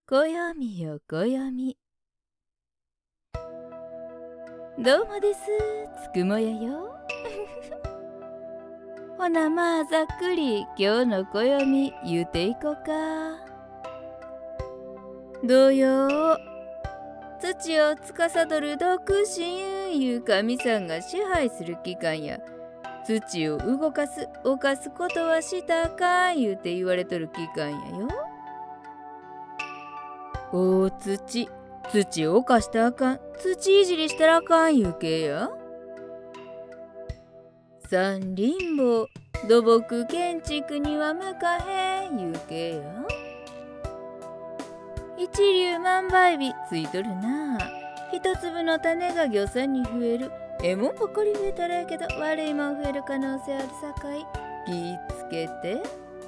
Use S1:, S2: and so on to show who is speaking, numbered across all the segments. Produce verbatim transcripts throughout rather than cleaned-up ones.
S1: 暦よ暦。どうもです、つくもやよ。ほなまあざっくり今日の暦言うていこか。土曜、土を司る独身いう神さんが支配する機関や、土を動かす犯すことはしたらあかん言うて言われとる機関やよ。大土、土を犯したらあかん、土いじりしたらあかん言うけや。三輪棒、土木建築には向かへん言うけや。一粒万倍日ついとるな。一粒の種が魚さんに増える。ええもんばっかり増えたらやけど悪いもん増える可能性あるさかい気ぃつけて。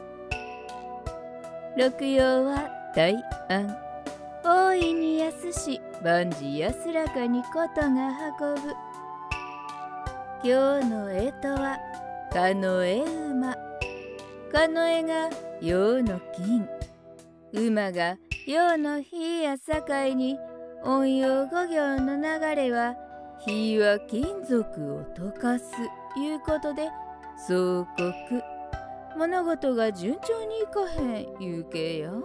S1: 六曜は大安。大いに安し万事安らかにことが運ぶ。今日の干支はカノエ馬。カノエが陽の金、馬が陽の火やさかいに、陰陽五行の流れは火は金属を溶かすいうことで相克。物事が順調にいかへん言うけや。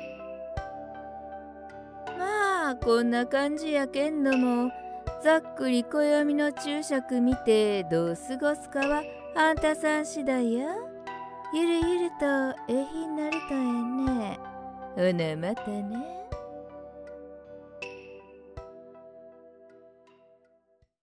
S1: まあこんな感じやけんども、ざっくり暦の注釈見てどう過ごすかはあんたさん次第や。ゆるゆるとええ日になるとええね。ほなまたね。